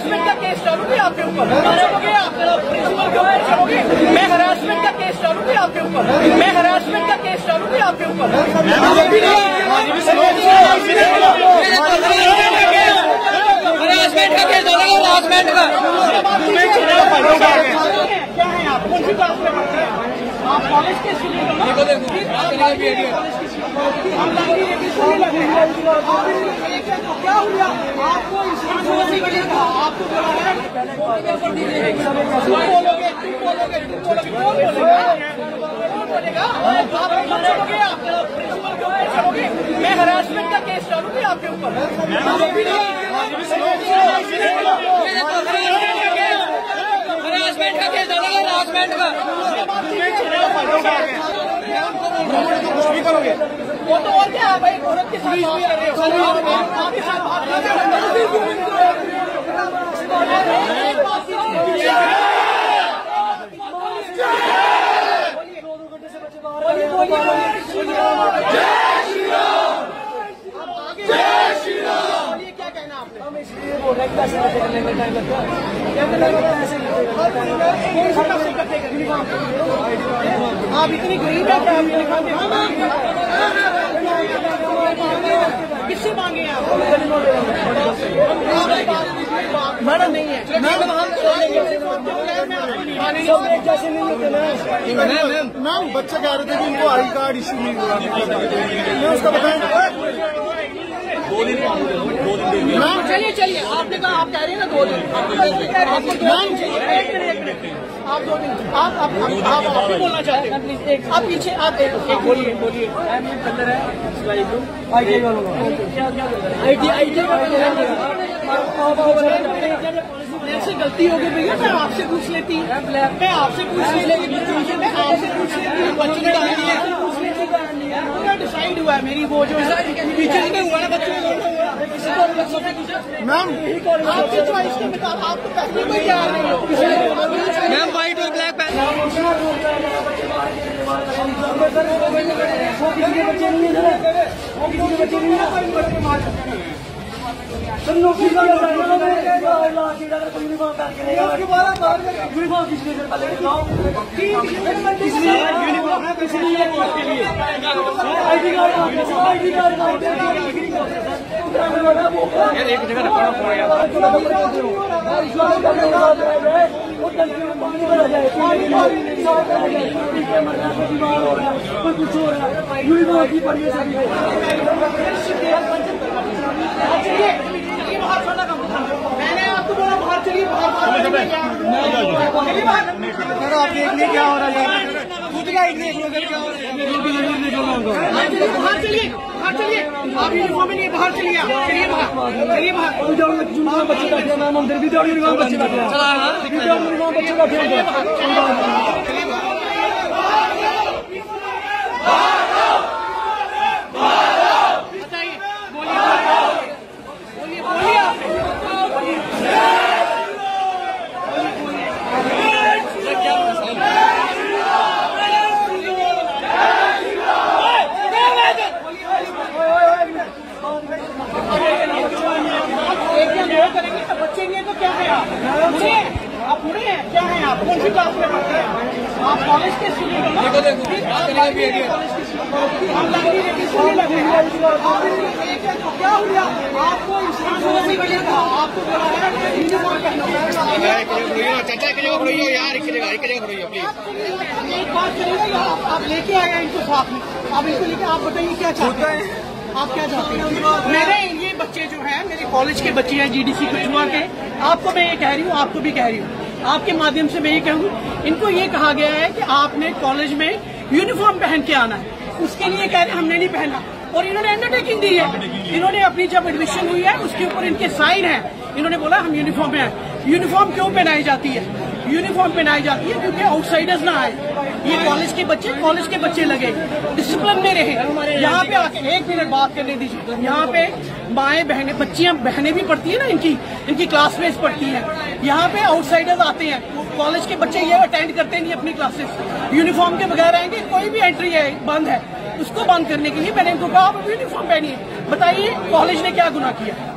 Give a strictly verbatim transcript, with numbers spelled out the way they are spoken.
Harassment का case डालूंगी आपके ऊपर, चलोगे आप प्रिंसिपल के ऊपर चलोगे। मैं हरासमेंट का केस डालूंगी आपके ऊपर, मैं हरासमेंट का केस डालूंगी आपके ऊपर। हरासमेंट का केस डालेगा, हरासमेंट का। क्या है आप कौन सी क्लास में पढ़ते हैं? आप कॉलेज के स्टूडेंट हो? क्या हुआ आपको इंसान के लिए कहा, आपको बोला बोलोगे तुम बोलोगे तुम बोलोगे कौन बोलेगा कौन बोलेगा? आप चलोगे आप प्रिंसिपल के ऊपर चलोगे। मैं हरासमेंट का केस डालूंगी आपके ऊपर। हरासमेंट का केस डालेगा, हरासमेंट का। वो तो और क्या है भाई, औरत के साथ बात कर रहे हो, आपके साथ बात कर रहे क्या कहना आपने? हम इसलिए बोल रहे हैं पैसे करने का टाइम लगता है, आप इतनी गरीब है किससे मांगे आप? मैडम नहीं है मैडम, हम जैसे नहीं होते मैम। मैम बच्चे कह रहे थे कि इनको आई कार्ड इश्यू नहीं हुआ, मैं उसका बताएं। मैम चलिए चलिए, आपने कहा आप कह रहे हैं ना दो दिन, मैम एक मिनट एक मिनट आप दो दिन आप आप आप भी बोलना चाहते हैं? आप पीछे आप एक बोलिए बोलिए। अंदर है I T I T I T से गलती हो गई भैया, मैं आपसे पूछ लेती मैं आपसे पूछ लेती मैं आपसे पूछ लेती बच्चे पूरा डिसाइड हुआ है मेरी वो जो टीचर में हुआ ना बच्चों मैम आपकी चॉइस के मुताबिक आपको पहले कोई तैयार नहीं हो मैम। व्हाइट और ब्लैक पेन एक जगह रखना पड़ेगा। मैंने आपको बोला बाहर चलिए, बाहर आप देख लिए क्या हो रहा है, खुद क्या देख लो क्या हो रहा है। बाहर चलिए बाहर चलिए, आप यूनिफॉर्म में नहीं बाहर चलिए, चलिए बाहर चलिए बाहर। बच्चे बैठे हैं मैम, अंदर विदाउट यूनिफॉर्म बच्चे बैठे हैं, विदाउट यूनिफॉर्म बच्चे बैठे हैं। बच्चे नहीं है तो क्या है आप बुरे हैं, आप बुरे हैं क्या है? आप कौन सी क्लास में पढ़ते हैं? आप कॉलेज के स्टूडेंट हो? क्या हुआ आपको इंसान के लिए कहा, आपको बोला एक बात करिएगा, आप लेके आए इनको साथ में, आप इनको लेके आप बताइए क्या चाहते हैं, आप क्या चाहते हैं? मेरे ये बच्चे जो हैं मेरे कॉलेज के बच्चे हैं जीडीसी कठुआ के, आपको मैं ये कह रही हूँ, आपको भी कह रही हूँ, आपके माध्यम से मैं ये कहूँ, इनको ये कहा गया है कि आपने कॉलेज में यूनिफॉर्म पहन के आना है, उसके लिए कह रहे हमने नहीं पहना, और इन्होंने अंडरटेकिंग दी है। इन्होंने अपनी जब एडमिशन हुई है उसके ऊपर इनके साइन है, इन्होंने बोला हम यूनिफॉर्म में आए। यूनिफॉर्म क्यों पहनाई जाती है? यूनिफॉर्म पहनाई जाती है क्योंकि आउटसाइडर्स ना आए, ये कॉलेज के बच्चे कॉलेज के बच्चे लगे, डिसिप्लिन में रहे। यहाँ पे आके एक मिनट बात करने दीजिए, यहाँ पे माएँ बहनें बच्चियाँ बहनें भी पढ़ती है ना, इनकी इनकी क्लासमेट्स पढ़ती हैं, यहाँ पे आउटसाइडर्स आते हैं, कॉलेज के बच्चे ये अटेंड करते नहीं अपनी क्लासेस, यूनिफॉर्म के बगैर आएंगे, कोई भी एंट्री है बंद है, उसको बंद करने के लिए मैंने इनको कहा आप यूनिफॉर्म पहनिए। बताइए कॉलेज ने क्या गुनाह किया?